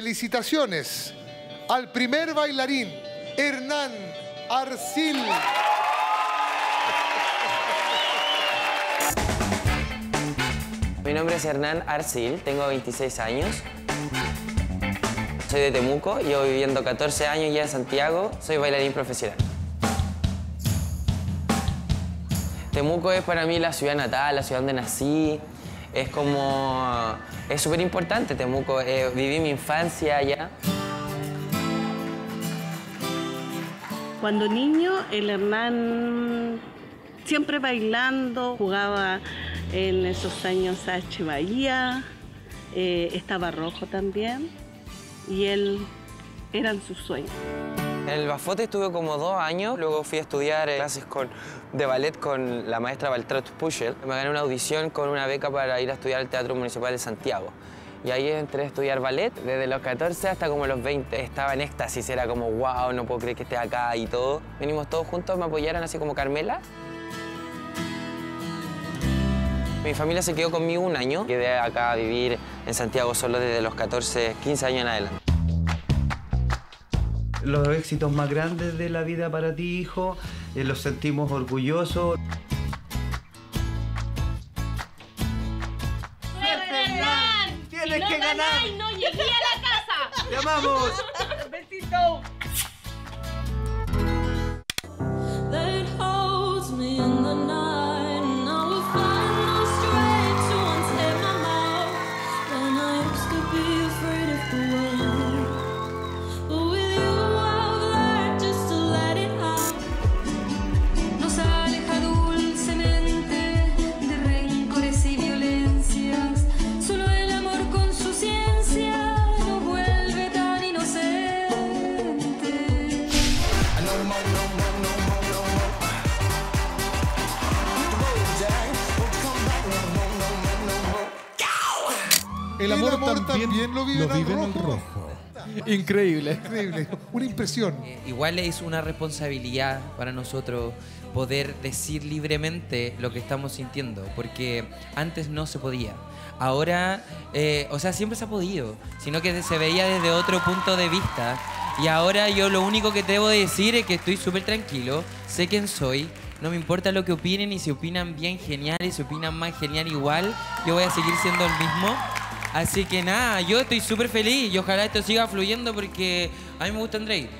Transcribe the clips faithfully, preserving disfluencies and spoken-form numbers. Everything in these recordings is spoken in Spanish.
felicitaciones al primer bailarín, Hernán Arcil. Mi nombre es Hernán Arcil, tengo veintiséis años. Soy de Temuco, llevo viviendo catorce años ya en Santiago, soy bailarín profesional. Temuco es para mí la ciudad natal, la ciudad donde nací. Es como... es súper importante Temuco, eh, viví mi infancia allá. Cuando niño, el Hernán siempre bailando, jugaba en esos años H. Bahía, eh, estaba Rojo también, y él eran sus sueños. En el Bafote estuve como dos años, luego fui a estudiar clases con, de ballet con la maestra Valtraut Puschel. Me gané una audición con una beca para ir a estudiar al Teatro Municipal de Santiago. Y ahí entré a estudiar ballet desde los catorce hasta como los veinte. Estaba en éxtasis, era como wow, no puedo creer que esté acá y todo. Venimos todos juntos, me apoyaron así como Carmela. Mi familia se quedó conmigo un año. Quedé acá a vivir en Santiago solo desde los catorce, quince años en adelante. Los éxitos más grandes de la vida para ti, hijo, eh, los sentimos orgullosos. ¡Tienes si no que ganar! Ganáis, ¡no llegué a la casa! ¡Te amamos! ¡Besito! El amor, el amor también, también lo vive, lo en, vive el en el rojo. rojo. Increíble. Increíble. Una impresión. Eh, igual es una responsabilidad para nosotros poder decir libremente lo que estamos sintiendo, porque antes no se podía. Ahora, eh, o sea, siempre se ha podido, sino que se veía desde otro punto de vista. Y ahora yo lo único que debo decir es que estoy súper tranquilo, sé quién soy, no me importa lo que opinen, y si opinan bien, genial, y si opinan mal, genial igual, yo voy a seguir siendo el mismo. Así que nada, yo estoy súper feliz y ojalá esto siga fluyendo porque a mí me gusta Andrei.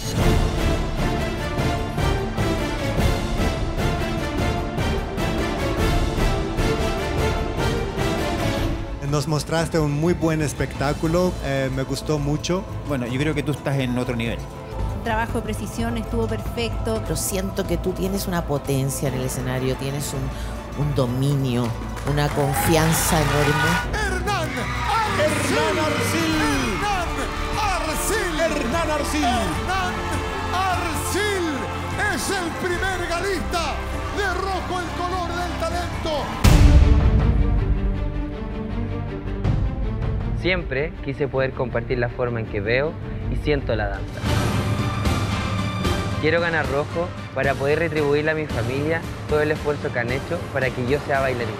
Nos mostraste un muy buen espectáculo, eh, me gustó mucho. Bueno, yo creo que tú estás en otro nivel. El trabajo de precisión estuvo perfecto. Pero siento que tú tienes una potencia en el escenario, tienes un, un dominio, una confianza enorme. ¡Hernán Arcil! ¡Hernán Arcil! ¡Hernán Arcil! ¡Hernán Arcil! Es el primer galista de Rojo, el color del talento. Siempre quise poder compartir la forma en que veo y siento la danza. Quiero ganar Rojo para poder retribuirle a mi familia todo el esfuerzo que han hecho para que yo sea bailarín.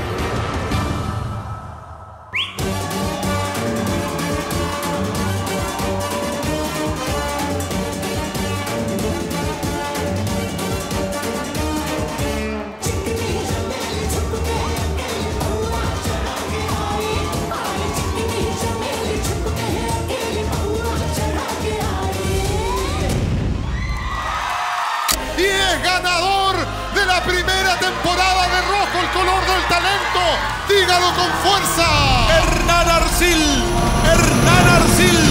Y es ganador de la primera temporada de Rojo, el color del talento. Dígalo con fuerza. Hernán Arcil, Hernán Arcil.